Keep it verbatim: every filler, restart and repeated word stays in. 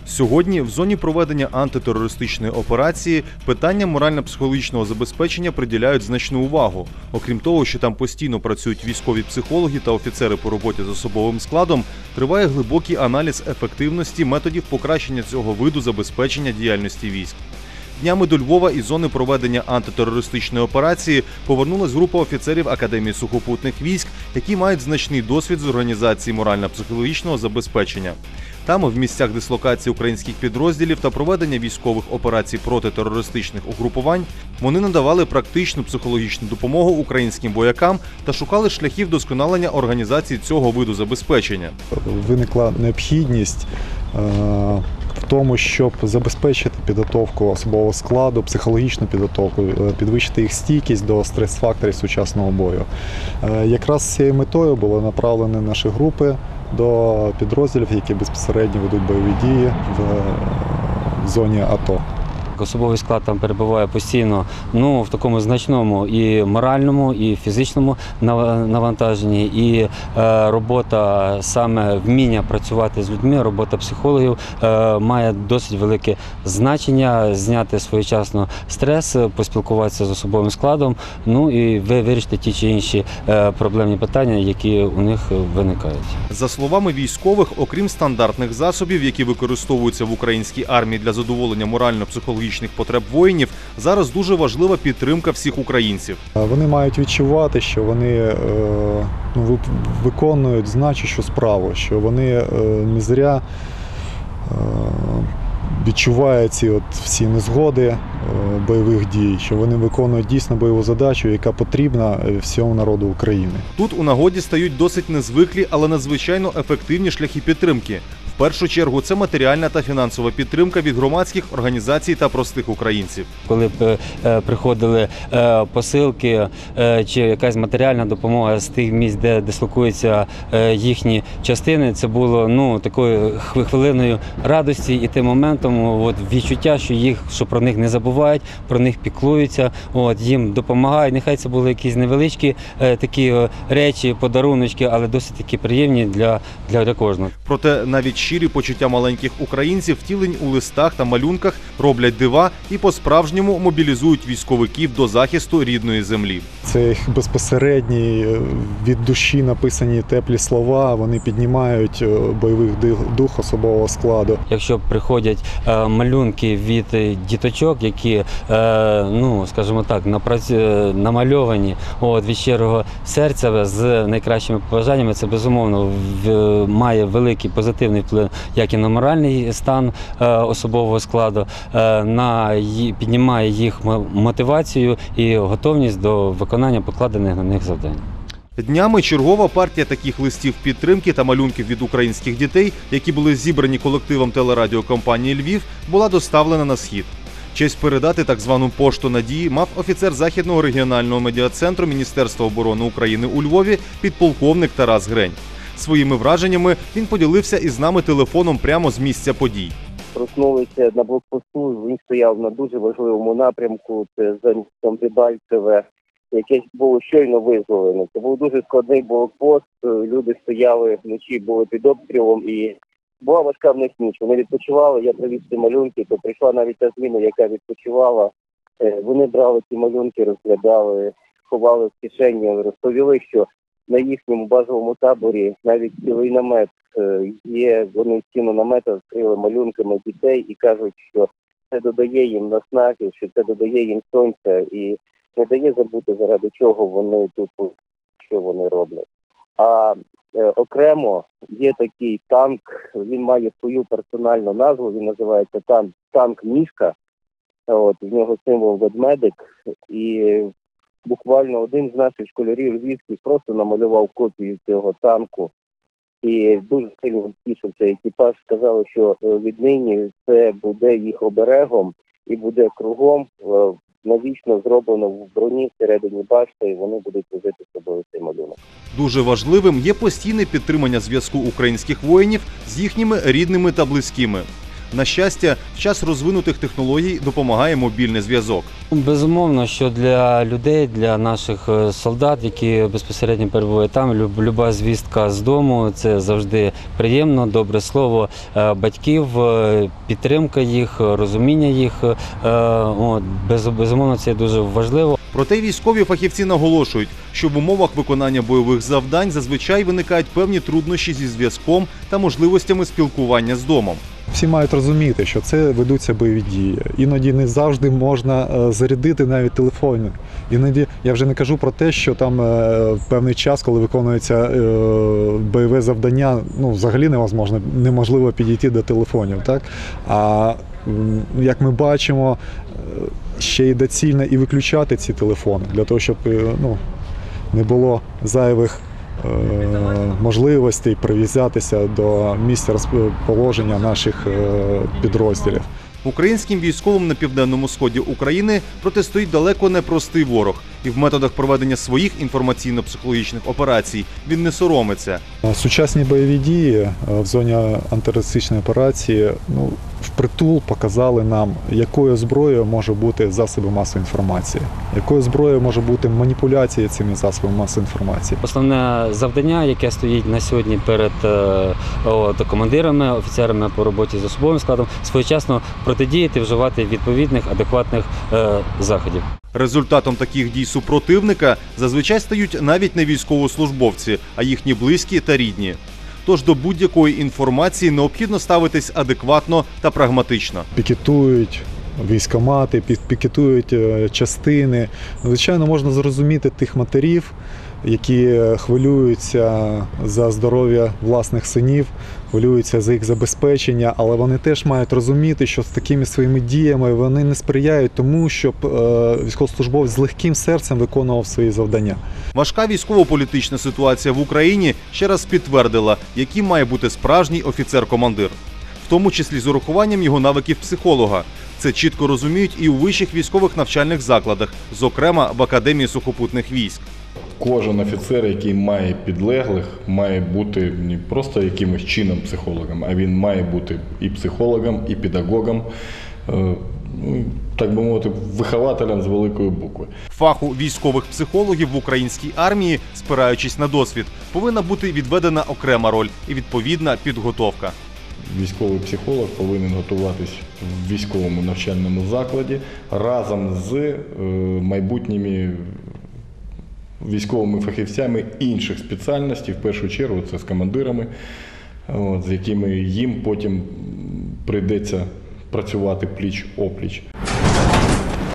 Сьогодні в зоні проведення антитерористичної операції питання морально-психологічного забезпечення приділяють значну увагу. Окрім того, що там постійно працюють військові психологи та офіцери по роботі з особовим складом, триває глибокий аналіз ефективності методів покращення цього виду забезпечення діяльності військ. Днями до Львова із зони проведення антитерористичної операції повернулась група офіцерів Академії сухопутних військ, які мають значний досвід з організації морально-психологічного забезпечення. Там, в місцях дислокації українських підрозділів та проведення військових операцій протитерористичних угрупувань, вони надавали практичну психологічну допомогу українським воякам та шукали шляхів вдосконалення організації цього виду забезпечення. Виникла необхідність в тому, щоб забезпечити підготовку особового складу, психологічну підготовку, підвищити їх стійкість до стрес-факторів сучасного бою. Якраз з цією метою були направлені наші групи до підрозділів, які безпосередньо ведуть бойові дії в зоні АТО. Особовий склад там перебуває постійно ну, в такому значному і моральному, і фізичному навантаженні. І е, робота, саме вміння працювати з людьми, робота психологів е, має досить велике значення, зняти своєчасно стрес, поспілкуватися з особовим складом, ну і вирішити ті чи інші е, проблемні питання, які у них виникають. За словами військових, окрім стандартних засобів, які використовуються в українській армії для задоволення морально-психологічних потреб воїнів, зараз дуже важлива підтримка всіх українців. Вони мають відчувати, що вони ну, виконують значущу справу, що вони не зря відчувають ці от всі незгоди бойових дій, що вони виконують дійсно бойову задачу, яка потрібна всьому народу України. Тут у нагоді стають досить незвиклі, але надзвичайно ефективні шляхи підтримки. В першу чергу це матеріальна та фінансова підтримка від громадських організацій та простих українців. Коли приходили посилки чи якась матеріальна допомога з тих місць, де дислокуються їхні частини, це було ну, такою хвилиною радості і тим моментом от, відчуття, що їх, що про них не забувають, про них піклуються, от, їм допомагають. Нехай це були якісь невеличкі такі речі, подаруночки, але досить такі приємні для, для, для кожного. Проте навіть щирі почуття маленьких українців, втілень у листах та малюнках, роблять дива і по-справжньому мобілізують військовиків до захисту рідної землі. Це їх безпосередні, від душі написані теплі слова, вони піднімають бойовий дух особового складу. Якщо приходять малюнки від діточок, які, ну, скажімо так, намальовані от, від щирого серця з найкращими побажаннями, це безумовно має великий позитивний вплив як і на моральний стан особового складу, на, піднімає їх мотивацію і готовність до виконання покладених на них завдань. Днями чергова партія таких листів підтримки та малюнків від українських дітей, які були зібрані колективом телерадіокомпанії «Львів», була доставлена на Схід. Честь передати так звану пошту надії мав офіцер Західного регіонального медіа-центру Міністерства оборони України у Львові підполковник Тарас Грень. Своїми враженнями він поділився із нами телефоном прямо з місця подій. Проснулися на блокпосту, він стояв на дуже важливому напрямку, це за містом Дебальцеве, яке було щойно визволене. Це був дуже складний блокпост, люди стояли вночі, були під обстрілом і була важка в них ніч. Вони відпочивали, я привіз ці малюнки, то прийшла навіть та зміна, яка відпочивала. Вони брали ці малюнки, розглядали, ховали в кишені, розповіли, що на їхньому базовому таборі навіть цілий намет є, вони стіну намета вкрили малюнками дітей і кажуть, що це додає їм наснаги, що це додає їм сонця і не дає забути, заради чого вони тут, що вони роблять. А е, окремо є такий танк, він має свою персональну назву, він називається танк, танк Мішка, от, в нього символ ведмедик, і буквально один з наших школярів львівських просто намалював копію цього танку. І дуже сильно тішився екіпаж, сказали, що віднині це буде їх оберегом і буде кругом навічно зроблено в броні всередині башти, і вони будуть возити з собою цей малюнок. Дуже важливим є постійне підтримання зв'язку українських воїнів з їхніми рідними та близькими. На щастя, в час розвинутих технологій допомагає мобільний зв'язок. Безумовно, що для людей, для наших е, солдат, які безпосередньо перебувають там, люб- люба звістка з дому – це завжди приємно, добре слово е, батьків, е, підтримка їх, розуміння їх. е, От, без- безумовно, це дуже важливо. Проте військові фахівці наголошують, що в умовах виконання бойових завдань зазвичай виникають певні труднощі зі зв'язком та можливостями спілкування з домом. Всі мають розуміти, що це ведуться бойові дії. Іноді не завжди можна е, зарядити навіть телефон. Іноді я вже не кажу про те, що там е, в певний час, коли виконується е, бойове завдання, ну взагалі невозможно, неможливо підійти до телефонів. Так? А м, як ми бачимо, е, ще й доцільно і виключати ці телефони для того, щоб е, ну, не було зайвих е, можливостей прив'язатися до місця розположення наших е, підрозділів. Українським військовим на південному сході України протистоїть далеко не простий ворог. І в методах проведення своїх інформаційно-психологічних операцій він не соромиться. Сучасні бойові дії е, в зоні антитерористичної операції ну, впритул показали нам, якою зброєю може бути засоби масової інформації, якою зброєю може бути маніпуляція цими засобами масової інформації. Основне завдання, яке стоїть на сьогодні перед е, от, командирами, офіцерами по роботі з особовим складом, своєчасно протидіяти, вживати відповідних, адекватних е, заходів. Результатом таких дій супротивника зазвичай стають навіть не військовослужбовці, а їхні близькі та рідні. Тож до будь-якої інформації необхідно ставитись адекватно та прагматично. Пікетують військкомати, пі- пікетують е, частини. Звичайно, можна зрозуміти тих матерів, які хвилюються за здоров'я власних синів, хвилюються за їх забезпечення, але вони теж мають розуміти, що з такими своїми діями вони не сприяють тому, щоб е, військовослужбовець з легким серцем виконував свої завдання. Важка військово-політична ситуація в Україні ще раз підтвердила, яким має бути справжній офіцер-командир. В тому числі з урахуванням його навиків психолога. Це чітко розуміють і у вищих військових навчальних закладах, зокрема в Академії сухопутних військ. Кожен офіцер, який має підлеглих, має бути не просто якимось чином психологом, а він має бути і психологом, і педагогом, е, ну, так би мовити, вихователем з великої букви. Фаху військових психологів в українській армії, спираючись на досвід, повинна бути відведена окрема роль і відповідна підготовка. Військовий психолог повинен готуватись в військовому навчальному закладі разом з е, майбутніми військовими фахівцями інших спеціальностей, в першу чергу це з командирами, от, з якими їм потім прийдеться працювати пліч-опліч.